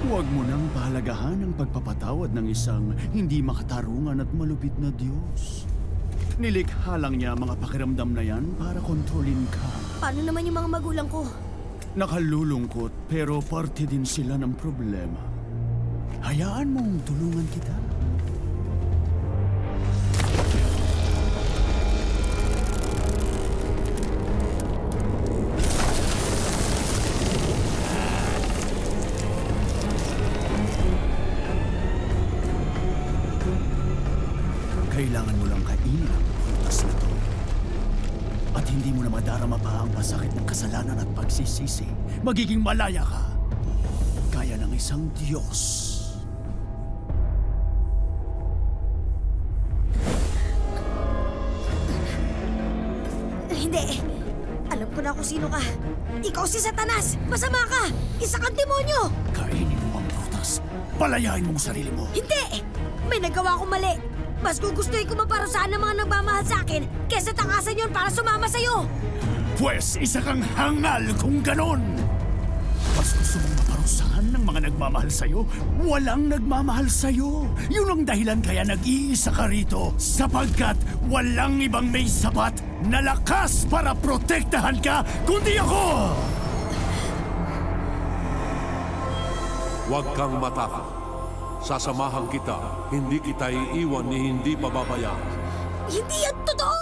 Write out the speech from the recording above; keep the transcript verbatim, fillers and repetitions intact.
Huwag mo nang pahalagahan ang pagpapatawad ng isang hindi makatarungan at malupit na Diyos. Nilikha lang niya mga pakiramdam na yan para kontrolin ka. Paano naman yung mga magulang ko? Nakalulungkot pero parte din sila ng problema. Hayaan mong tulungan kita. Kailangan mo lang kainin ang prutas na to. At hindi mo na madarama pa ang pasakit ng kasalanan at pagsisisi. Magiging malaya ka. Kaya ng isang Diyos. Hindi. Alam ko na kung sino ka. Ikaw si Satanas! Masama ka! Isa kang demonyo! Kainin mo ang prutas. Palayain mong sarili mo. Hindi! May nagawa akong mali. Mas gugustuhin ko maparusahan ng mga nagmamahal sa akin kesa takasan yon para sumama sa'yo! Pwes, isa kang hangal kung ganon! Mas gusto mong maparusahan ng mga nagmamahal sa'yo? Walang nagmamahal sa'yo! Yun ang dahilan kaya nag-iisa ka rito, sapagkat walang ibang may sapat na lakas para protektahan ka kundi ako! Huwag kang matakot. Sasamahan kita, hindi kita iiwan ni hindi pababayaan. Hindi yan totoo!